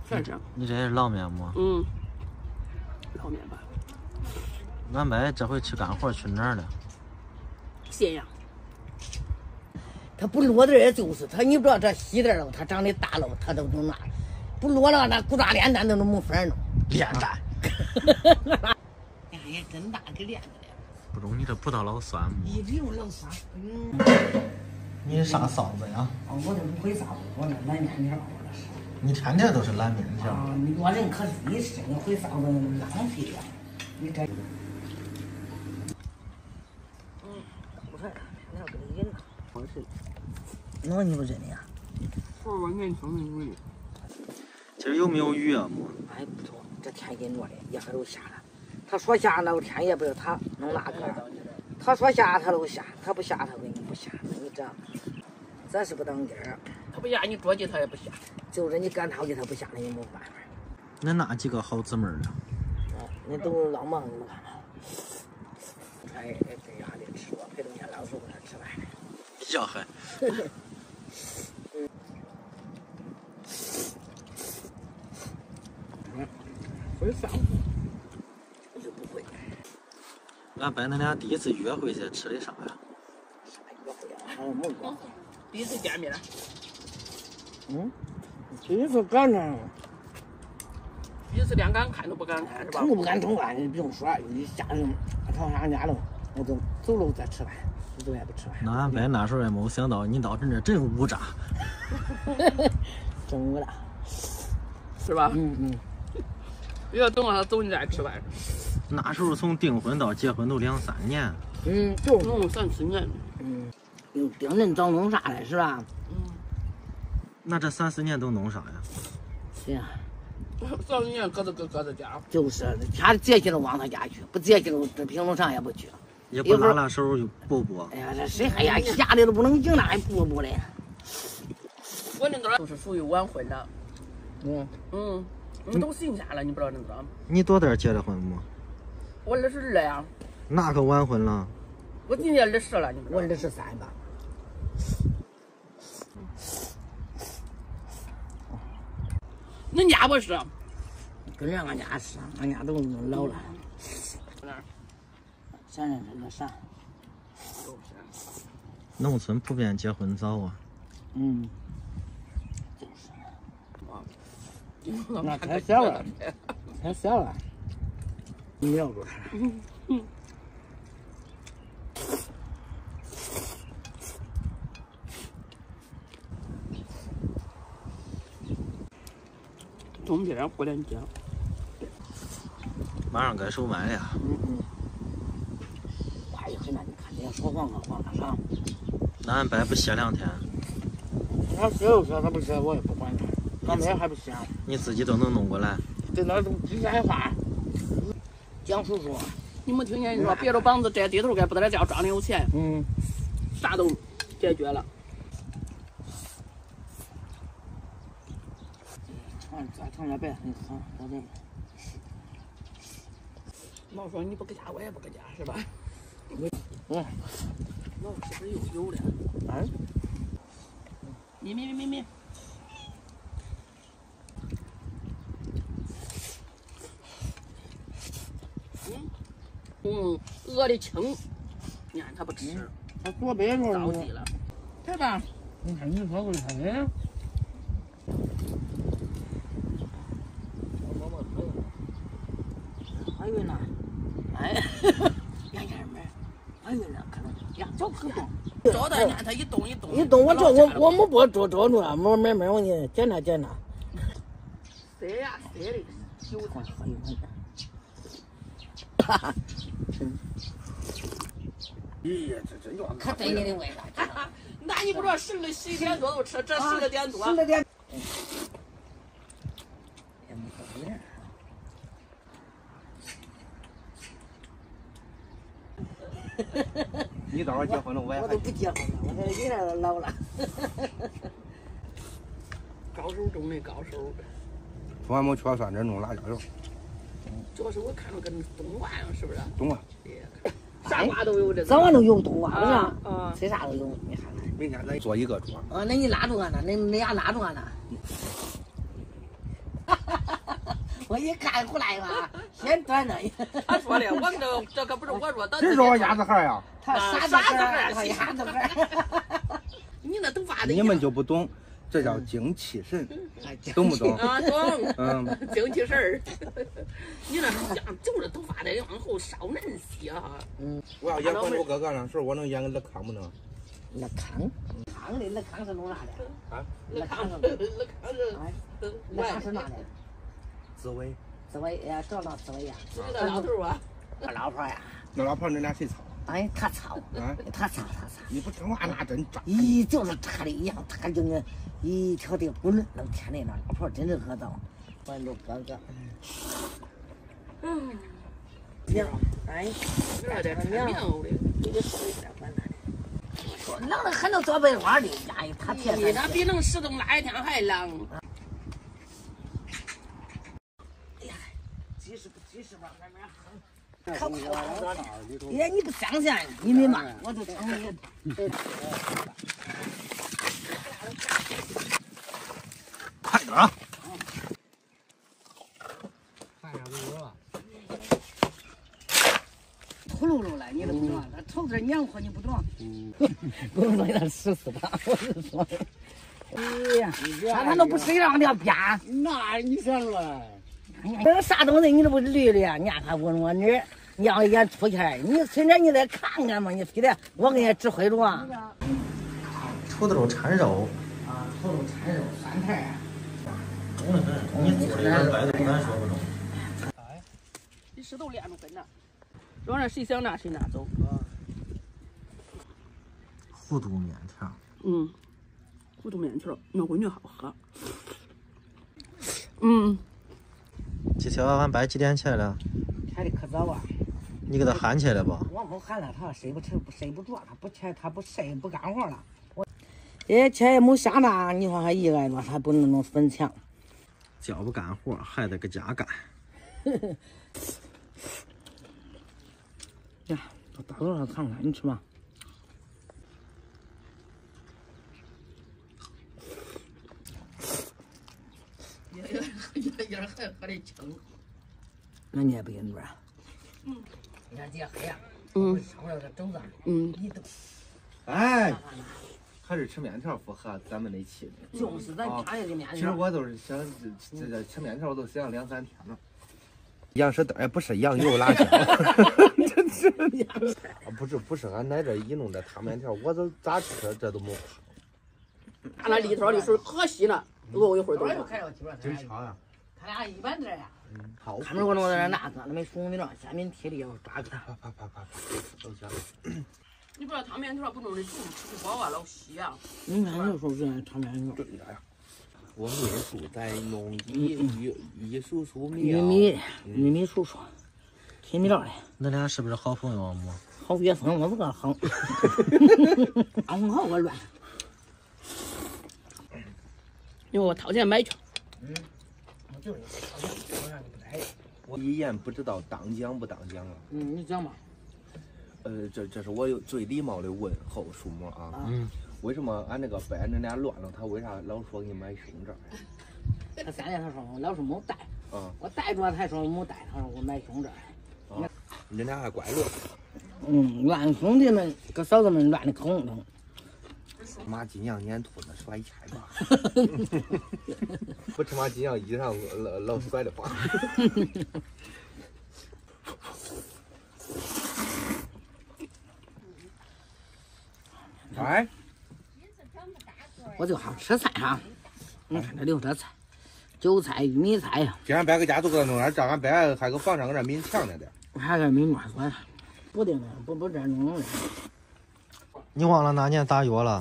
全是。 你这也是捞面么？ 嗯，捞面吧。 俺伯这回去干活去哪儿了？ 咸阳。 他不落点就是他，你不知道这细点了，他长得大了，他都能拿；不落了，那骨扎脸蛋都没法弄。 脸蛋。 哎呀，真大个脸子了。 不中，你这葡萄老酸么？ 一直用老酸。 你啥臊子呀？ 哦，我这不会臊子，我这烂面条，我这是。 你天天都是烂面条。 啊，我人可是一是你会臊子浪费呀，你这。不看，你要给你忍呐。我是。那你不忍的呀？ 我年轻的女。 今儿有没有雨啊？么？ 哎，不错，这天阴着的，一会儿都下了。他说下，那天也不是他弄那个。他说下，他都下；他不下，他给你不下。那你这样，这是不当劲儿。 他不下，你着急他也不下。 就是你赶他去，他不下，那也没办法。 那几个好姊妹儿啊？ 那都老忙了，看看。哎，这下得吃我陪着俺老叔给他吃饭。 呀嗨。 会臊。 我就不会。 俺伯恁俩第一次约会去吃的啥呀？ 约会啊？还没约。 第一次见面。 第一次干呢。 第一次连敢看都不敢看是吧？ 通不敢通啊！你不用说，一下楼上俺家楼，我就走路再吃饭，走也不吃饭。 那俺伯那时候也没想到你到这真无渣。 真无了。 是吧？要等他走你再吃饭。 那时候从订婚到结婚都2、3年。 就是 3、4年。 又盯人早弄啥了是吧？ 那这3、4年都弄啥呀？ 是呀。 3、4年各自家。 就是他节气了往他家去，不节气了这平路上也不去。 也不拉手就补补。 哎呀，这谁还呀吓得都不能行了，还补补嘞。 我那个都是属于晚婚的。你都定下了，你不知道那个？ 你多大结的婚么？ 我22呀。 那可晚婚了。 我今年20了，你不知道？ 我23吧。 恁家不是？ 跟着俺家是，俺家都老了。 哪儿？ 咱这那啥。 农村普遍结婚早啊。 就是。那太小了，太小了。瞄住他。 东边过2天。 马上该收麦了。 快一会呢，你看这说黄了啥？ 那俺伯不歇2天。 他歇就歇，他不歇我也不管他。俺妹还不歇。 你自己都能弄过来。 在那都吱吱话。蒋叔叔， 你没听见你说别着膀子摘地头该不得叫装的有钱。啥都解决了。 再盛点白，你喝，到这。 老说你不搁家，我也不搁家，是吧？ 老是不是又有了？咪。饿的轻，你看他不吃， 他左边着着急了，对吧？ 你看你说不是他的。怀孕了，哎，眼前面怀孕了，可能呀，脚可动， 招待你看他一动， 我没不捉住了，没，我给你检查。 塞呀塞的，有怀孕。 咦呀，这又可对你的味道。 那你不知道11点多都吃，这10点多。 10点。 你到时候结婚了， 我都不结婚了，我这有点老了。 高手中的高手。 从来没缺蒜，这弄辣椒油。 主要是我看着跟冬瓜样，是不是？ 冬瓜。 啥瓜都有这。 早晚都有冬瓜，不是？ 吃啥都有，你看看。 明天咱做1个桌。 那你拉住俺了，你俩拉住俺了。 我一看出来了，先端了。 他说的，我这可不是我说的。 谁说我鸭子汉呀？ 他啥子汉？他鸭子汉。 你那头发的。 你们就不懂，这叫精气神，懂不懂？ 啊，懂。 嗯， 精气神儿。你那像就是头发的往后稍嫩些哈。 我要演《还珠格格》那时候，我能演个乐康不能？ 乐康，康的乐康是弄啥的？ 啊？ 乐康是哪的？ 紫薇。 紫薇呀，找那紫薇呀。 那老头啊。 那老婆呀。 那老婆你俩谁操？ 哎，他操。 啊？ 他操。 你不听话那真渣。 咦，就是他的一样，他就那一条的滚，那天的那老婆真是恶道。还珠格格。娘，哎， 有点娘的，这个手有点管他的。 冷得很都做白花的，哎，他天天。 那比冷石头那一天还冷。 哎呀，几十吧，慢慢哼。可快了！哎，你不相信，你明白？我就承认。 快点啊！ 看上没有了？ 秃噜噜了，你都不懂，他瞅着娘活你不懂。我说他14吧，我是说。哎呀，他都不谁让你要编？ 那你想说？ 这啥东西你都不捋的呀？你还问我你，你要演出去，你随便你再看看嘛，你非得我给你指挥着啊？ 土豆掺肉。 啊，土豆掺肉酸菜。 懂得很，你做的有点百度难说不中。 你石头连着跟呢，让人谁想拿谁拿走。 糊涂面条。 糊涂面条，我闺女好喝。 今天晚班几点起来了？ 起的可早啊！ 你给他喊起来吧。 我不喊了，他睡不着，他不起，他不睡不干活了。起也没下大，你说他一个人他不能弄粉墙。 叫不干活，还得搁家干。 呀，我打多少看看，你吃吗？ 有点还喝的清。 那你也不跟着啊？你看这黑呀，上不了这肘子。你都。 哎，还是吃面条符合咱们那气质。 就是咱家里的面条。 其实我都是想这吃面条，我都想2、3天了。羊舌蛋也不是羊油辣椒，不是俺在这一弄这汤面条，我都咋吃这都没胖。 那里头的水可稀了，我一会儿都。 真巧呀！ 他俩一般这呀。 好。 看着我弄点那个，那没熟米了，下面铁的要抓个。 啪，都行。 你不知道汤面条不弄的煮，吃不饱啊，老稀啊。 你看有时候人汤面条。 对呀。我秘书在弄一束玉米叔叔，甜米料的。 恁俩是不是好朋友啊？母？ 好月份我不敢哼。俺好我乱。 因为我掏钱买去。 我就是掏钱，我让你不带。 我一言不知道当讲不当讲啊。 你讲吧。 这是我有最礼貌的问候，叔母啊。为什么俺那个掰恁俩乱了？他为啥老说给你买胸罩？ 他3年他说我老是没带。我带着他说没带，他说我买胸罩。 恁俩还怪乱。 乱兄弟们跟嫂子们乱的空洞。 马金阳撵兔子甩钱吧。不吃马金阳衣裳老甩的话。哎， 我就好吃菜哈。你看这留着菜，韭菜、玉米菜呀。 今天别搁家都给他弄点，照俺别还搁房上搁这抿墙呢的。 还搁抿乱说，不定的，不这弄的。 你忘了那年打药了？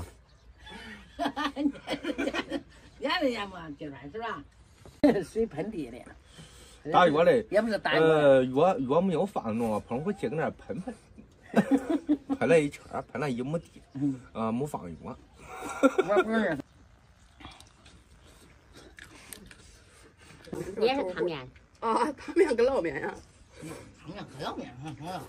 年人家嘛，这算是吧？水喷地的。 打药嘞？ 也不是打药。 药没有放弄，碰回去搁那喷。喷了一圈，喷了1亩地，没放药。 我不是。 也是汤面啊，汤面跟捞面呀。 汤面跟捞面好了。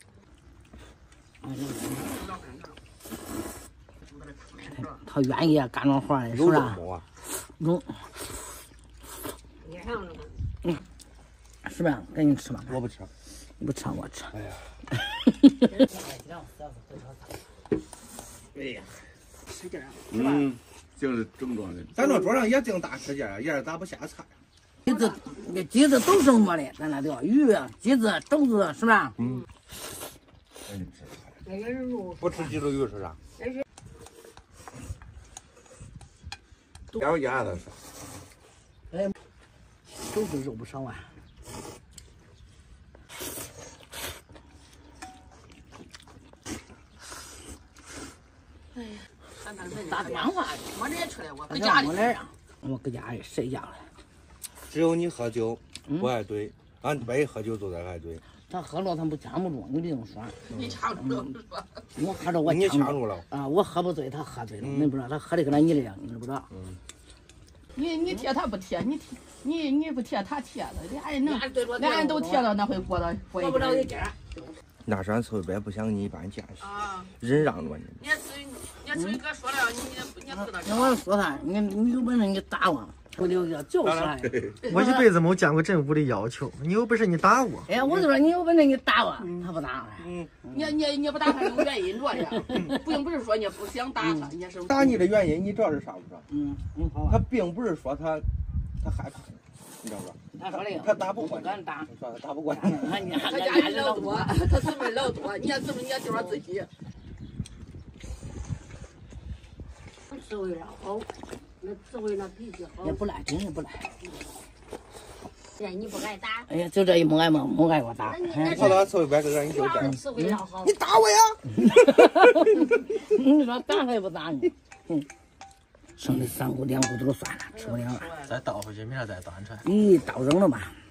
他愿意干着活的，是吧？ 肉。 也上了吗？ 是不是？赶紧吃吧。 我不吃。 你不吃我吃。 哎呀。 哎呀，使劲啊！ 嗯，就是整装的。 咱那桌上也净大使劲啊，爷儿咋不下菜？ 鸡子都生活的，咱那叫鱼、鸡子、肘子，是不是？ 嗯。 那个肉不吃鸡肉鱼是啥？要鸭子是。 哎，都是肉不少啊。 哎呀，打电话，没人出来，我搁家里。 我搁家里睡觉了。 只有你喝酒不爱怼，俺爸一喝酒就在爱怼。 他喝了他不呛不住，你别这么说。 你呛住了。 我喝着我你呛住了啊！我喝不醉，他喝醉了，你不知道，他喝的跟那泥一样，你知不知道？ 你贴他不贴，你不贴他贴了，俩人都贴了，那会过不着一点。 那是俺刺猬白不想你搬家去，忍让着你。 你刺猬哥说了，你不能。 我说他，你有本事你打我，我就就是。 我一辈子没见过这么无理要求，你有本事你打我。 哎，我就说你有本事你打我，他不打。 你不打他有原因着的，并不是说你不想打他，你是打你的原因你知道是啥不知道？ 好吧。 他并不是说他害怕你，你知道吧？ 他说的， 他打不过你， 敢打， 他打不过你。 他家人老多，他姊妹老多，你怎么你就说自己？ 刺猬了好，那刺猬那脾气好。 也不赖，真是不赖。 对，你不挨打。 哎呀，就这一没挨给我打。 好了，刺猬白哥，你就这样。 刺猬了好。 你打我呀！ 你说打还不打你？剩的3股2股都算了，吃不了了。 再倒回去，明天再端出来。 咦，倒扔了吧。